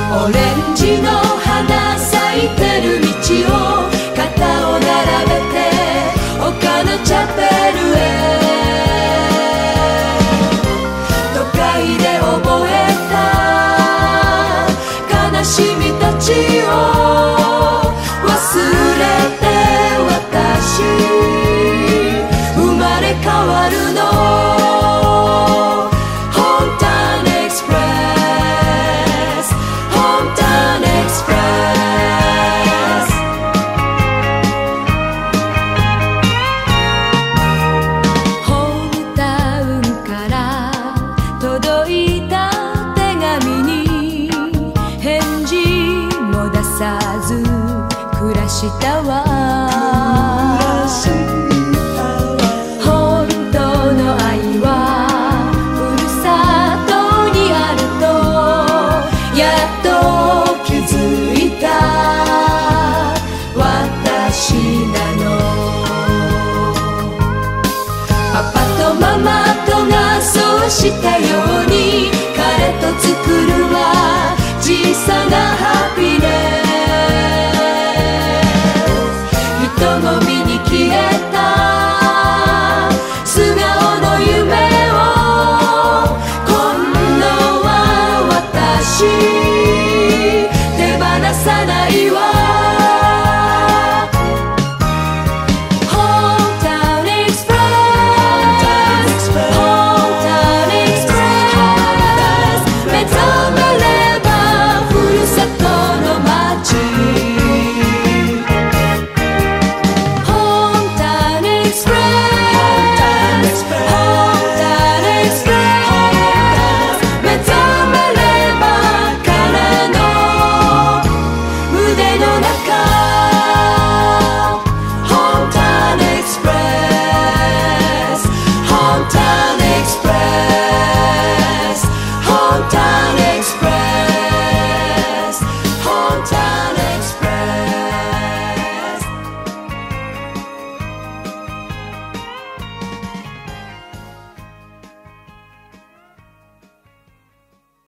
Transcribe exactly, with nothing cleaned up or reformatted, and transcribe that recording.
オレンジの花咲いてる道を肩を並べて丘のチャペルへ都会で覚えた悲しみたちを忘れて私生まれ変わるの暮らしたわ本当の愛はふるさとにあるとやっと気づいた私なのパパとママとがそうしたように彼と作るは